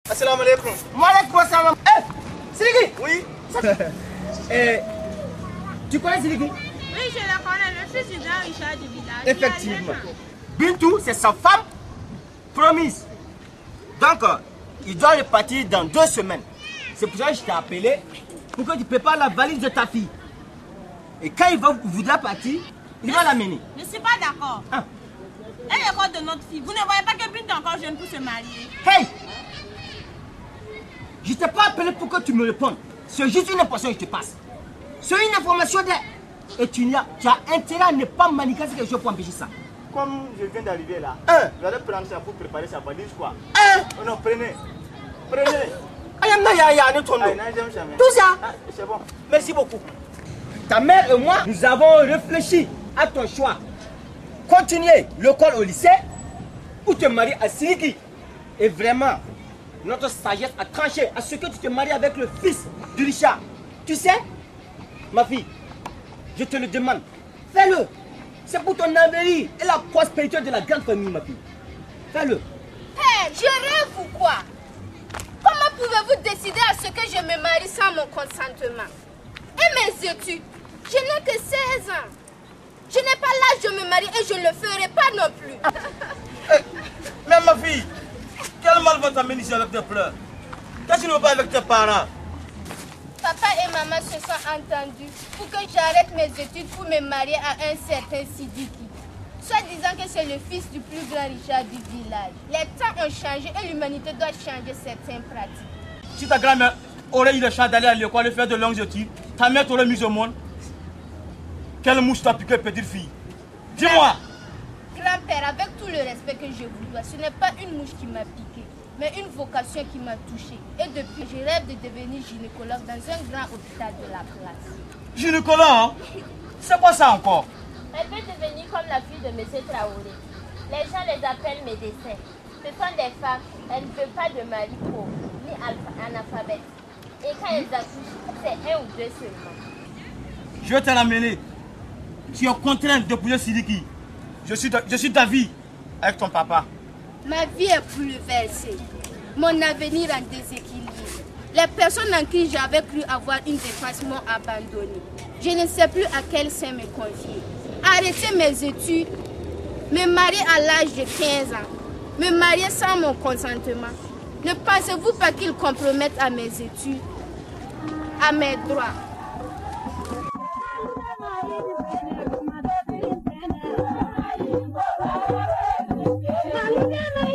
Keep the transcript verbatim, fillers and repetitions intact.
Assalamu alaikum. Wa alaikum assalam. Eh, Siliki. Oui. Eh, tu connais Siliki? Oui, je le connais, le fils du grand Richard du village. Effectivement. Bintou, c'est sa femme promise. Donc, euh, il doit repartir dans deux semaines. C'est pour ça que je t'ai appelé pour que tu prépares la valise de ta fille. Et quand il va, voudra partir, il va l'amener. Je ne suis pas d'accord. Ah. Elle est l'école de notre fille. Vous ne voyez pas que Bintou est encore jeune pour se marier? Hey! Je ne t'ai pas appelé pour que tu me répondes. C'est juste une information que je te passe. C'est une information de... Et tu, as, tu as intérêt à ne pas manigancer quelque chose pour empêcher ça. Comme je viens d'arriver là, Un. vous allez prendre ça pour préparer sa valise quoi. Un. Oh non, prenez. Prenez. Tout ça. Ah, c'est bon. Merci beaucoup. Ta mère et moi, nous avons réfléchi à ton choix. Continuer l'école au lycée ou te marier à Siliki. Et vraiment, notre sagesse a tranché à ce que tu te maries avec le fils du Richard. Tu sais, ma fille, je te le demande, fais-le. C'est pour ton avenir et la prospérité de la grande famille, ma fille. Fais-le. Père, je rêve ou quoi? Comment pouvez-vous décider à ce que je me marie sans mon consentement? Et mes études, je n'ai que seize ans. Je n'ai pas l'âge de me marier et je ne le ferai pas non plus. Hey, mais ma fille, quel mal va t'amener ici avec tes pleurs? Qu'est-ce que tu ne veux pas avec tes parents? Papa et maman se sont entendus pour que j'arrête mes études pour me marier à un certain Sidiki. Soit disant que c'est le fils du plus grand Richard du village. Les temps ont changé et l'humanité doit changer certaines pratiques. Si ta grand-mère aurait eu le chance d'aller à l'école et faire de longues études, ta mère t'aurait mis au monde. Quelle mouche t'a piqué, petite fille? Dis-moi! Grand-père, avec tout le respect que je vous dois, ce n'est pas une mouche qui m'a piqué, mais une vocation qui m'a touchée. Et depuis, je rêve de devenir gynécologue dans un grand hôpital de la place. Gynécologue, hein? C'est quoi ça encore? Elle veut devenir comme la fille de M. Traoré. Les gens les appellent médecins. Ce sont des femmes, elles ne veulent pas de mari pauvre, ni analphabète. Et quand elles accouchent, c'est un ou deux seulement. Je vais te l'amener. Tu es contraint d'épouser Sidiki. Je suis, je suis d'avis avec ton papa. Ma vie est bouleversée. Mon avenir en déséquilibre. Les personnes en qui j'avais cru avoir une défense m'ont abandonné. Je ne sais plus à quel sein me confier. Arrêter mes études, me marier à l'âge de quinze ans, me marier sans mon consentement. Ne pensez-vous pas qu'ils compromettent à mes études, à mes droits? Mami,